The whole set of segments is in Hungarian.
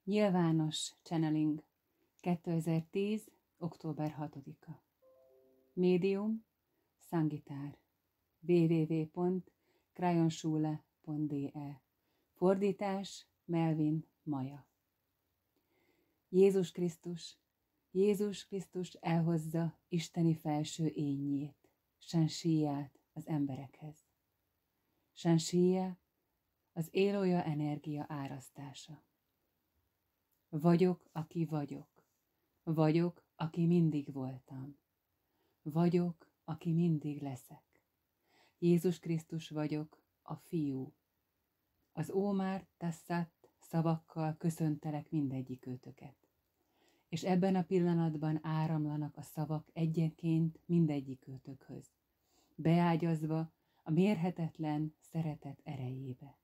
Nyilvános channeling 2010. október 6-a. Médium Szangitár www.krajonsschule.de. Fordítás Melvin Maja. Jézus Krisztus elhozza isteni felső énjét, Sánsíját az emberekhez. Sánsíja az élőja energia árasztása. Vagyok, aki vagyok. Vagyok, aki mindig voltam. Vagyok, aki mindig leszek. Jézus Krisztus vagyok, a Fiú. Az Ómár Tasszat szavakkal köszöntelek mindegyikőtöket. És ebben a pillanatban áramlanak a szavak egyenként mindegyikőtökhöz, beágyazva a mérhetetlen szeretet erejébe.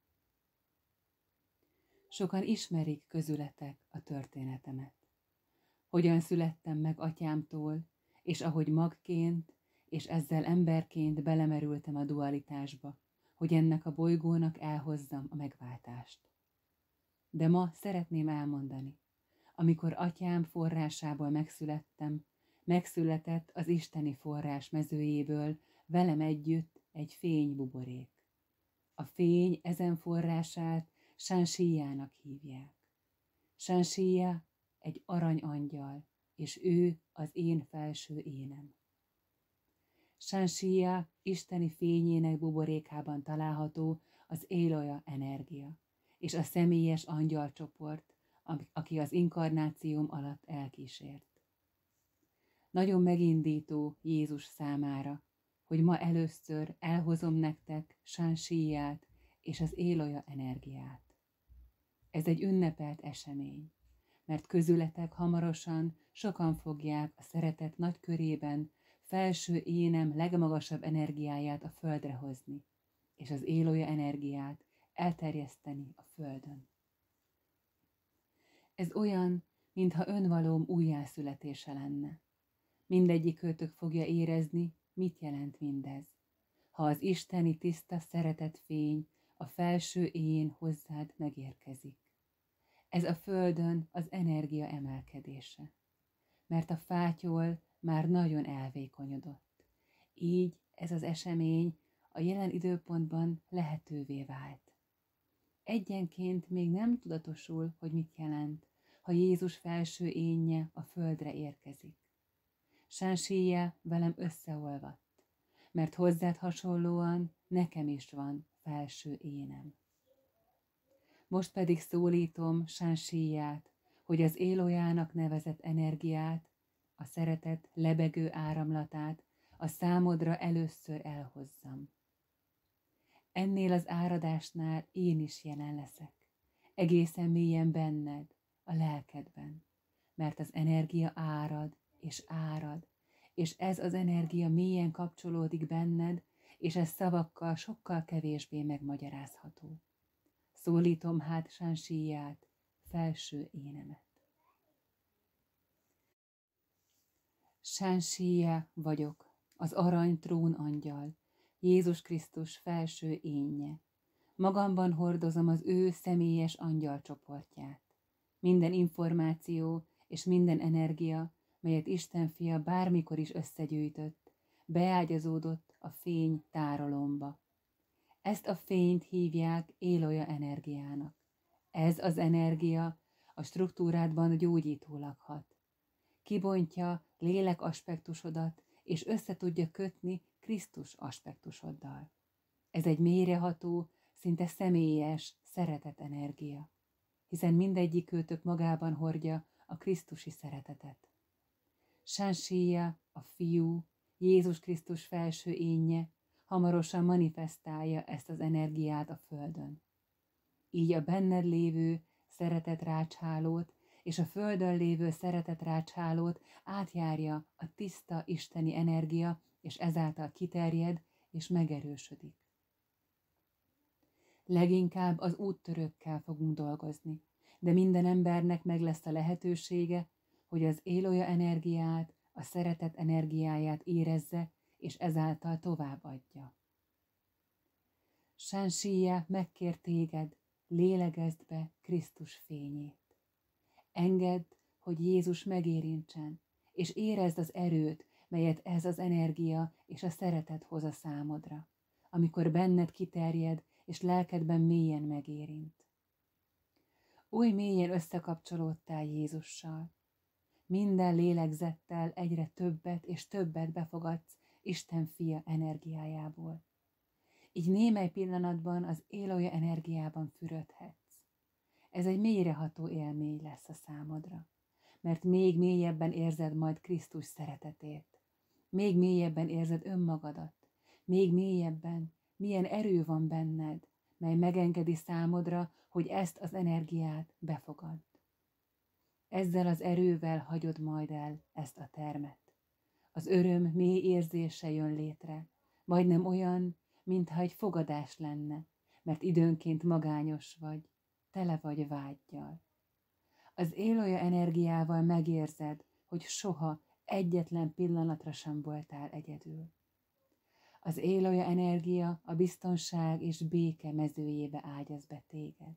Sokan ismerik közületek a történetemet. Hogyan születtem meg atyámtól, és ahogy magként, és ezzel emberként belemerültem a dualitásba, hogy ennek a bolygónak elhozzam a megváltást. De ma szeretném elmondani, amikor atyám forrásából megszülettem, megszületett az isteni forrás mezőjéből velem együtt egy fénybuborék. A fény ezen forrását Sánsíjának hívják. Sánsíja egy aranyangyal, és ő az én felső énem. Sánsíja isteni fényének buborékában található az élőja energia, és a személyes angyalcsoport, aki az inkarnációm alatt elkísért. Nagyon megindító Jézus számára, hogy ma először elhozom nektek Sánsíját és az élőja energiát. Ez egy ünnepelt esemény, mert közületek hamarosan sokan fogják a szeretet nagy körében felső énem legmagasabb energiáját a földre hozni, és az élőja energiát elterjeszteni a földön. Ez olyan, mintha önvalóm újjászületése lenne. Mindegyikőtök fogja érezni, mit jelent mindez, ha az isteni tiszta szeretetfény, a felső én hozzád megérkezik. Ez a földön az energia emelkedése, mert a fátyol már nagyon elvékonyodott. Így ez az esemény a jelen időpontban lehetővé vált. Egyenként még nem tudatosul, hogy mit jelent, ha Jézus felső énje a földre érkezik. Sánsíja velem összeolvadt, mert hozzád hasonlóan nekem is van felső énem. Most pedig szólítom Sánsíját, hogy az élőjának nevezett energiát, a szeretet lebegő áramlatát a számodra először elhozzam. Ennél az áradásnál én is jelen leszek, egészen mélyen benned, a lelkedben, mert az energia árad, és ez az energia mélyen kapcsolódik benned, és ez szavakkal sokkal kevésbé megmagyarázható. Szólítom hát Sánsíját, felső énemet. Sánsíja vagyok, az arany trón angyal, Jézus Krisztus felső énje. Magamban hordozom az ő személyes angyalcsoportját. Minden információ és minden energia, melyet Isten fia bármikor is összegyűjtött, beágyazódott a fény tárolomba. Ezt a fényt hívják élőja energiának. Ez az energia a struktúrádban gyógyítólag hat. Kibontja lélek aspektusodat, és össze tudja kötni Krisztus aspektusoddal. Ez egy mélyreható, szinte személyes szeretet energia, hiszen mindegyikőtök magában hordja a krisztusi szeretetet. Sánsíja, a Fiú, Jézus Krisztus felső énje hamarosan manifestálja ezt az energiát a földön. Így a benned lévő szeretetrácshálót és a földön lévő szeretetrácshálót átjárja a tiszta isteni energia, és ezáltal kiterjed és megerősödik. Leginkább az úttörőkkel fogunk dolgozni, de minden embernek meg lesz a lehetősége, hogy az élőja energiát, a szeretet energiáját érezze, és ezáltal továbbadja. Sánsíja megkér téged, lélegezd be Krisztus fényét. Engedd, hogy Jézus megérintsen, és érezd az erőt, melyet ez az energia és a szeretet hoz a számodra, amikor benned kiterjed, és lelkedben mélyen megérint. Oly mélyen összekapcsolódtál Jézussal. Minden lélegzettel egyre többet és többet befogadsz Isten fia energiájából. Így némely pillanatban az élője energiában fürödhetsz. Ez egy mélyreható élmény lesz a számodra, mert még mélyebben érzed majd Krisztus szeretetét. Még mélyebben érzed önmagadat, még mélyebben, milyen erő van benned, mely megengedi számodra, hogy ezt az energiát befogadd. Ezzel az erővel hagyod majd el ezt a termet. Az öröm mély érzése jön létre, majdnem olyan, mintha egy fogadás lenne, mert időnként magányos vagy, tele vagy vággyal. Az élője energiával megérzed, hogy soha egyetlen pillanatra sem voltál egyedül. Az élője energia a biztonság és béke mezőjébe ágyaz be téged.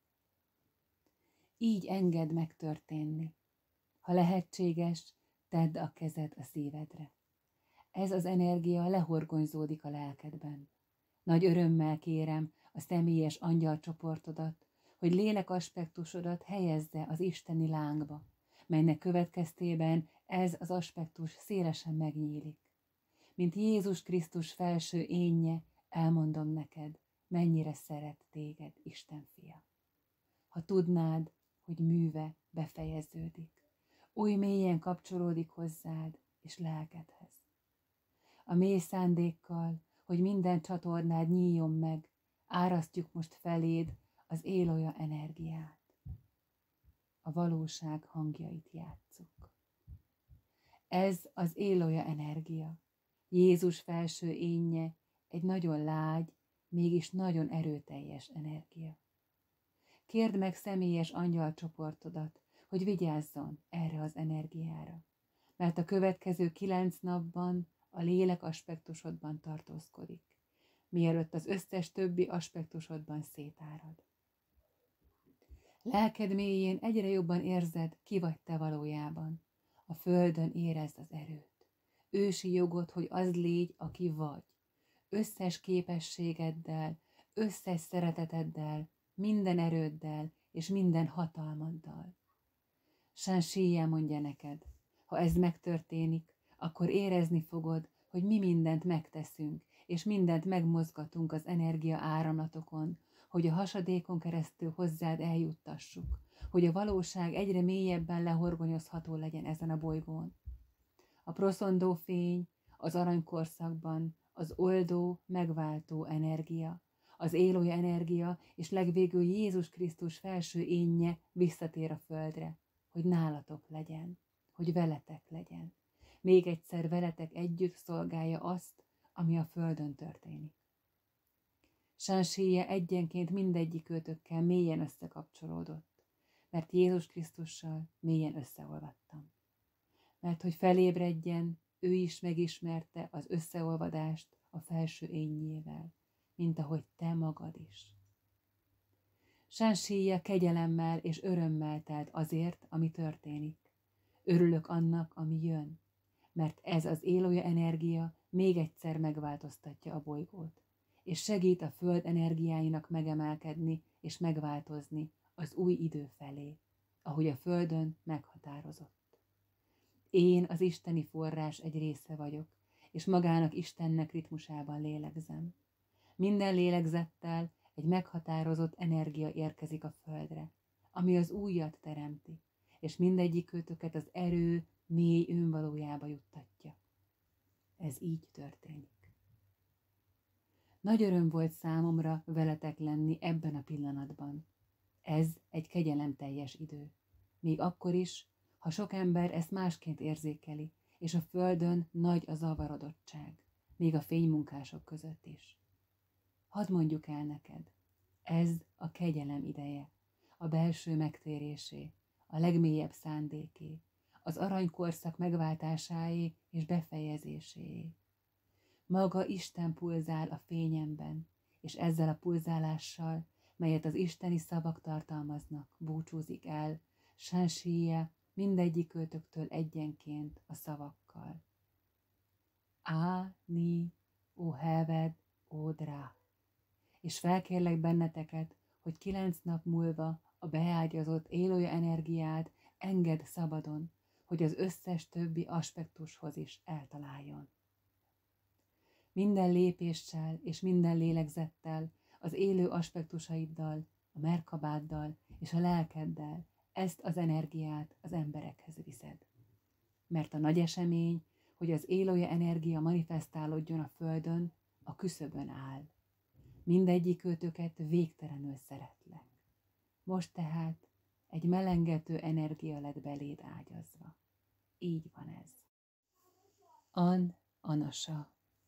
Így engedd megtörténni. Ha lehetséges, tedd a kezed a szívedre. Ez az energia lehorgonyzódik a lelkedben. Nagy örömmel kérem a személyes angyalcsoportodat, hogy lélekaspektusodat helyezze az isteni lángba, melynek következtében ez az aspektus szélesen megnyílik. Mint Jézus Krisztus felső énje, elmondom neked, mennyire szeret téged Isten fia. Ha tudnád, hogy műve befejeződik, oly mélyen kapcsolódik hozzád és lelkedhez. A mély szándékkal, hogy minden csatornád nyíljon meg, árasztjuk most feléd az élője energiát. A valóság hangjait játsszuk. Ez az élője energia, Jézus felső énje, egy nagyon lágy, mégis nagyon erőteljes energia. Kérd meg személyes angyalcsoportodat, hogy vigyázzon erre az energiára, mert a következő 9 napban a lélek aspektusodban tartózkodik, mielőtt az összes többi aspektusodban szétárad. Lelked mélyén egyre jobban érzed, ki vagy te valójában. A földön érezd az erőt. Ősi jogod, hogy az légy, aki vagy. Összes képességeddel, összes szereteteddel, minden erőddel és minden hatalmaddal. Sánsia mondja neked, ha ez megtörténik, akkor érezni fogod, hogy mi mindent megteszünk, és mindent megmozgatunk az energia áramlatokon, hogy a hasadékon keresztül hozzád eljuttassuk, hogy a valóság egyre mélyebben lehorgonyozható legyen ezen a bolygón. A proszondó fény az aranykorszakban az oldó, megváltó energia, az élője energia, és legvégül Jézus Krisztus felső énje visszatér a földre, hogy nálatok legyen, hogy veletek legyen. Még egyszer veletek együtt szolgálja azt, ami a földön történik. Sánsia egyenként mindegyikőtökkel mélyen összekapcsolódott, mert Jézus Krisztussal mélyen összeolvadtam. Mert hogy felébredjen, ő is megismerte az összeolvadást a felső énjével, mint ahogy te magad is. Sánsia kegyelemmel és örömmel telt azért, ami történik. Örülök annak, ami jön, mert ez az élője energia még egyszer megváltoztatja a bolygót, és segít a föld energiáinak megemelkedni és megváltozni az új idő felé, ahogy a földön meghatározott. Én az isteni forrás egy része vagyok, és magának Istennek ritmusában lélegzem. Minden lélegzettel egy meghatározott energia érkezik a földre, ami az újat teremti, és mindegyikőtöket az erő mély önvalójába juttatja. Ez így történik. Nagy öröm volt számomra veletek lenni ebben a pillanatban. Ez egy kegyelemteljes idő. Még akkor is, ha sok ember ezt másként érzékeli, és a földön nagy a zavarodottság, még a fénymunkások között is. Hadd mondjuk el neked, ez a kegyelem ideje, a belső megtérésé, a legmélyebb szándéké, az aranykorszak megváltásáé és befejezéséé. Maga Isten pulzál a fényemben, és ezzel a pulzálással, melyet az isteni szavak tartalmaznak, búcsúzik el, Sánsíje mindegyikőtöktől egyenként a szavakkal. Á, ni, ó heved, ó drá. És felkérlek benneteket, hogy 9 nap múlva a beágyazott élő energiát engedd szabadon, hogy az összes többi aspektushoz is eltaláljon. Minden lépéssel és minden lélegzettel, az élő aspektusaiddal, a merkabáddal és a lelkeddel ezt az energiát az emberekhez viszed. Mert a nagy esemény, hogy az élő energia manifestálódjon a földön, a küszöbön áll. Mindegyikőtöket végtelenül szeretlek. Most tehát egy melengető energia lett beléd ágyazva. Így van ez. Anasa.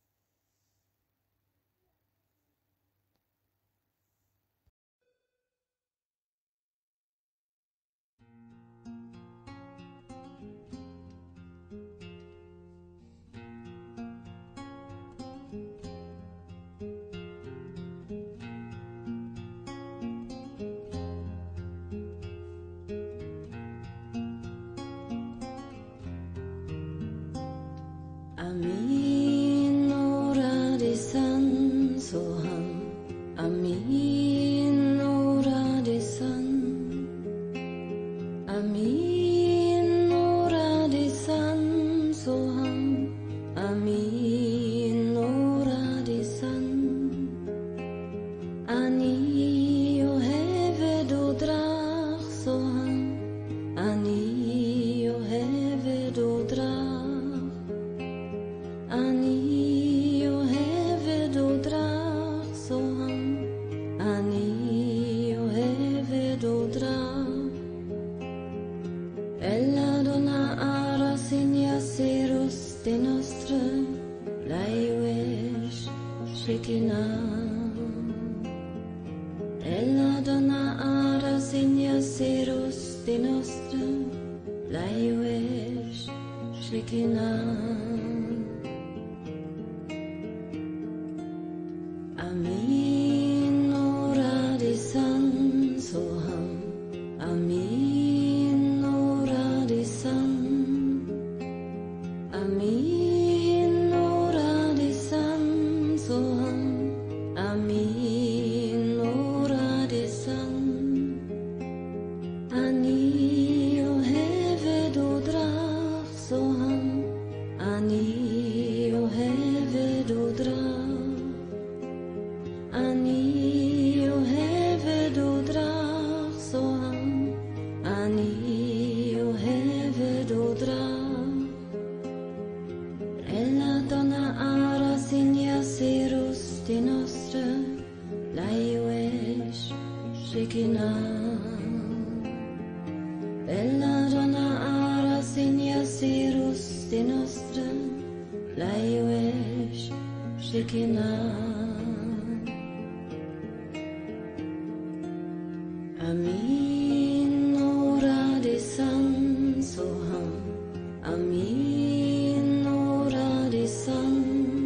Amin Oradi San Soham Amin Oradi San Amin Oradi San Soham Amin Oradi San Ani Yoheved Odrach Soham Ani Yoheved Odrach Ani Yoheved Odrach Soham Ani Yoheved Odrach Ella dona ara signa serus de nostra laiwesh Shekinah Ella dona ara signa serus de nostra laiwesh Shekinah Amin Oradi San Soham Amin Oradi San Amin Oradi San Soham Amin Oradi San Ani Yoheved Odrach Soham Ani Yoheved Odrach Ani Yoheved Odrach Soham Ani Yoheved Odrach Ella dona ara signa serus de nostra laiwesh Shekinah Ella dona ara signa serus de nostra laiwesh Shekinah Amin Oradi San Soham Amin Oradi San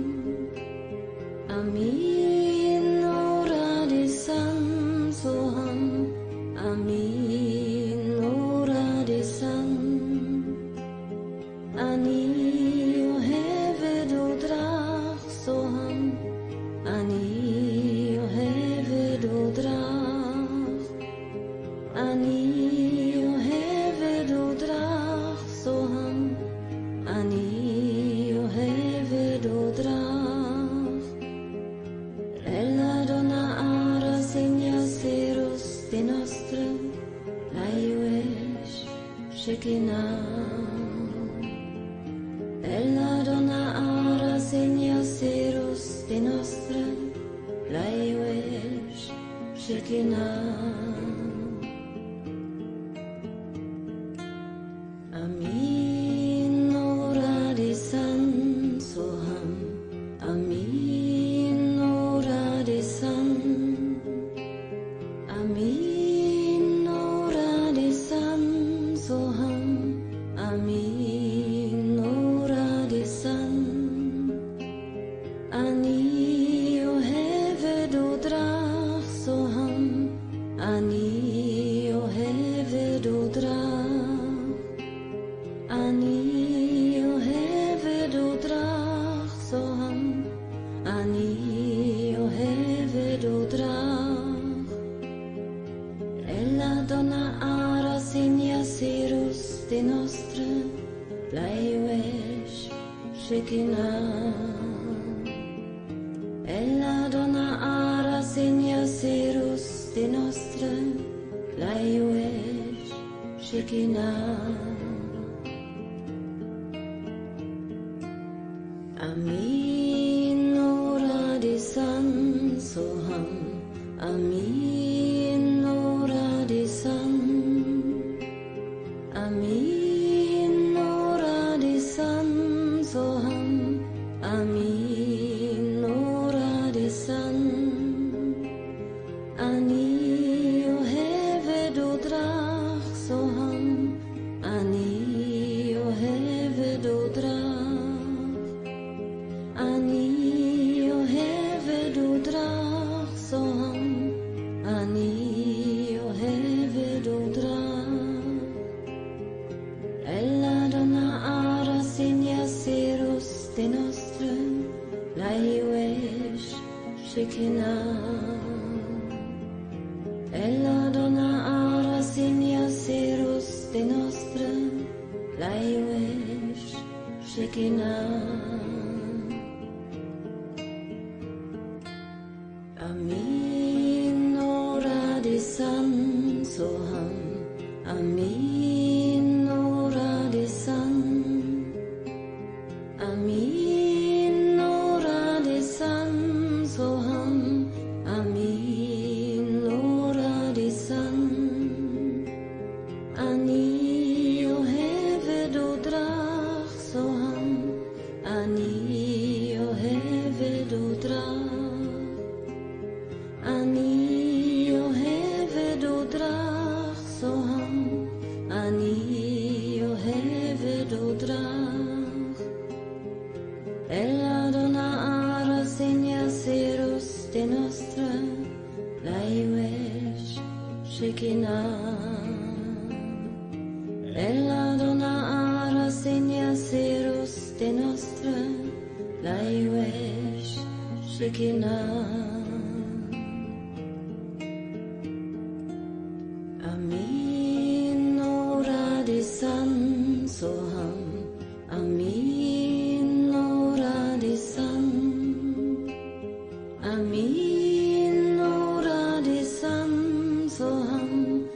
Amin Oradi San Soham Amin Oradi San Ani Yoheved Odrach Soham Ani Yoheved Odrach Ani Yoheved Odrach Soham Ani Yoheved Odrach Ella dona ara signa serus de nostra laiwesh Shekinah Ella dona ara signa serus de nostra laiwesh Shekinah Amin Oradi San Soham Amin Oradi San Amin Oradi San Soham Amin Oradi San Ani Yoheved Odrach Soham Ani אני אוהבת ודרך, אל אדונה ארס in יסירוס די נוסטרה, ליואש שכינה. אל אדונה ארס in יסירוס די נוסטרה, ליואש שכינה. Amin oradisan soham, Amin oradisan, Amin oradisan soham, Amin oradisan. Ani ohevet odrach soham, Ani ohevet odrach. אני אוהבת ודרך סוהם, אני אוהבת ודרך. אל אדונה ארס in יסירוס די נוסטרה, ליואש שכינה. אל אדונה ארס in יסירוס די נוסטרה, ליואש שכינה. Amin oradisan soham, Amin oradisan, Amin oradisan soham, Amin oradisan. Ani ohevet odrach soham, Ani ohevet odrach. אני אוהבת ודרך סוהם, אני אוהבת ודרך. אל אדונה ארס in יסירוס די נוסטרה, ליואש שכינה. אל אדונה ארס in יסירוס די נוסטרה, ליואש שכינה. Amin oradisan soham, Amin oradisan, Amin oradisan soham,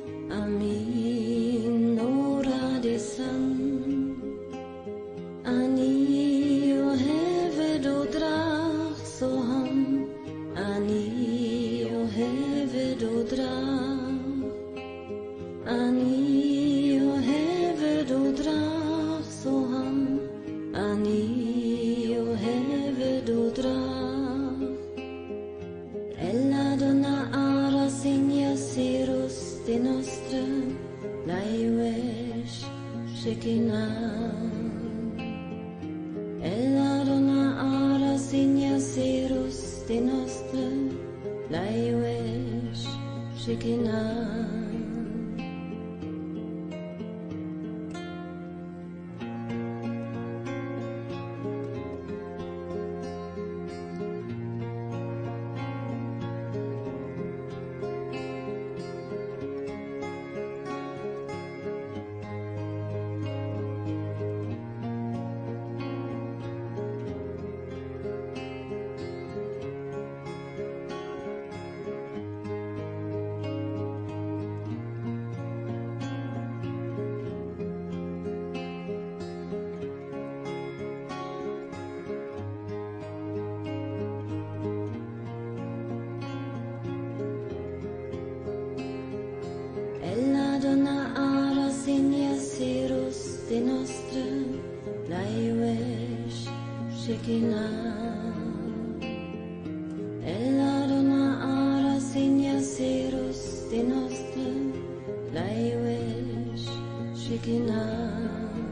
Amin oradisan. Ani ohevet odrach soham, Ani ohevet odrach. אני אוהבת ודרך סוהם, אני אוהבת ודרך. אל אדונה ארס in יסירוס די נוסטרה, ליואש שכינה. אל אדונה ארס in יסירוס די נוסטרה, ליואש שכינה. Adona aras in yasirus di nostra laiwesh shekinah. El Adona aras in yasirus di nostra laiwesh shekinah.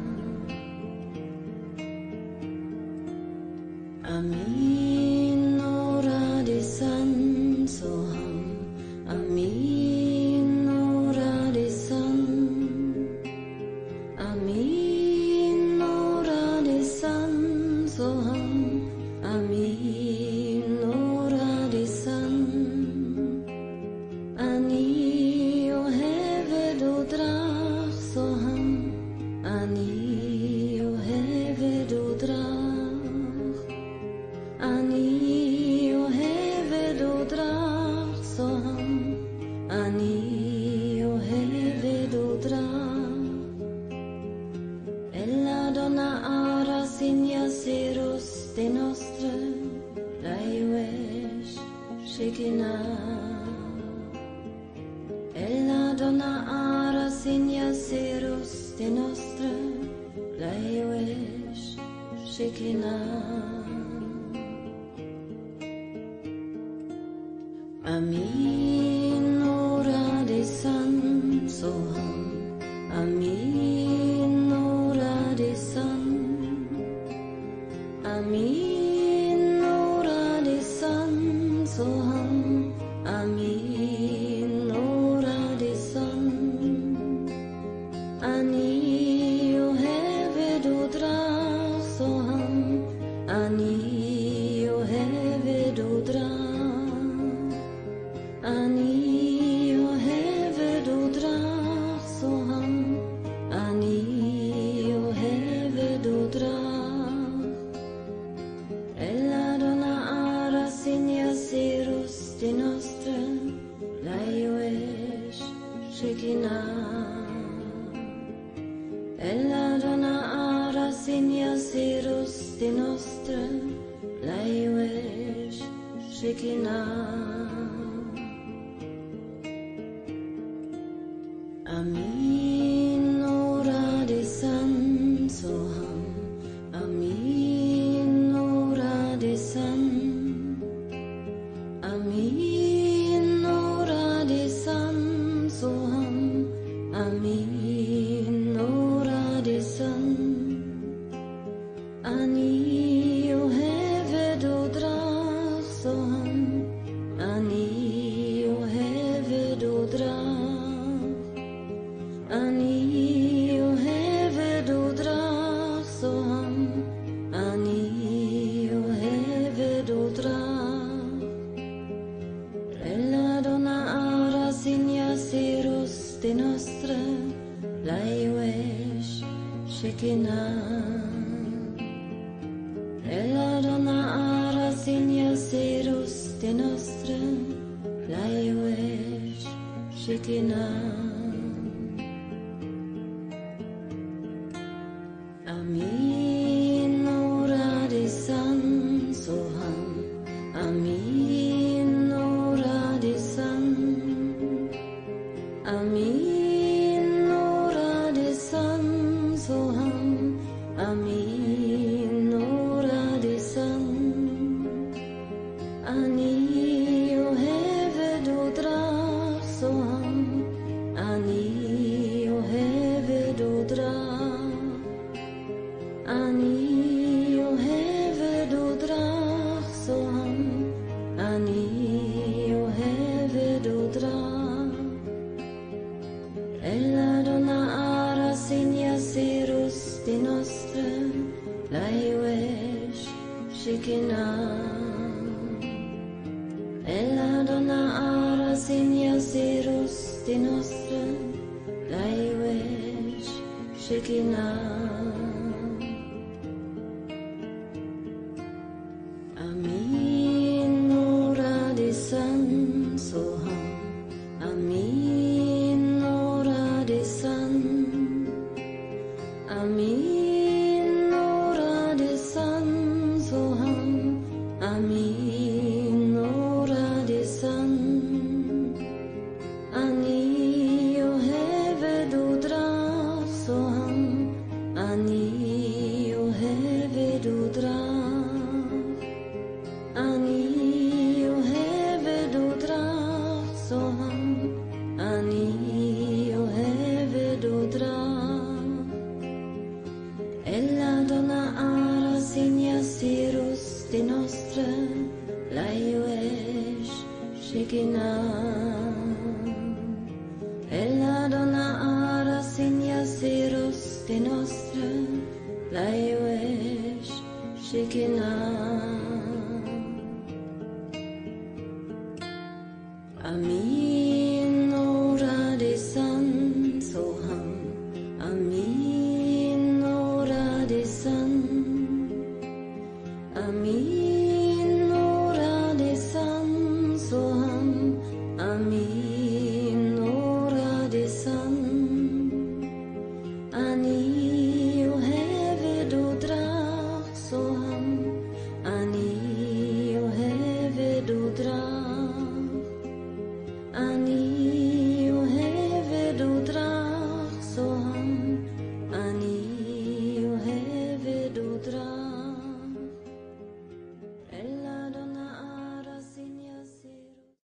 Amin ora di san soham. Amin ora di san. Amin ora di san soham. Amin. Shekinah, ella donna ara signa seros de nostra, laiwesh, Shekinah. Amin, ora de san, soham, amin, ora de san, amin, ora de san, soham, amin, ora de san, ani yo hevedu drach, soham, ani yo hevedu drach, ani yo hevedu drach, soham, ani yo hevedu drach. Ella donna ara signa seros de nostra, laiwesh, Shekinah. Ella donna ara signa seros de nostra, laiwesh, Shekinah. Amin, ora de san, soham, amin, ora de san, amin, ora de san, soham, amin, ora de san, ani yo hevedu drach, soham, ani yo hevedu drach, ani yo hevedu drach, soham, ani yo hevedu drach. Ella donna ara signa seros de nostra, laiwesh, Shekinah. Ella donna ara signa seros de nostra, laiwesh, Shekinah. Amin, ora de san, soham, amin, ora de san, amin, ora de san, soham, amin, ora de san, ani yo hevedu drach, soham, ani yo hevedu drach, ani yo hevedu drach, soham, ani yo hevedu drach. Ella donna ara signa seros de nostra, laiwesh, Shekinah. Ella donna ara signa seros de nostra, laiwesh, Shekinah. Amin, ora de san, soham, amin, ora de san, amin, ora de san, soham, amin, ora de san, ani yo hevedu drach, soham, ani yo hevedu drach, ani yo hevedu drach, soham, ani yo hevedu drach. Ella donna ara signa seros de nostra, laiwesh, Shekinah. Ella donna ara signa seros de nostra, laiwesh, Shekinah. Amin.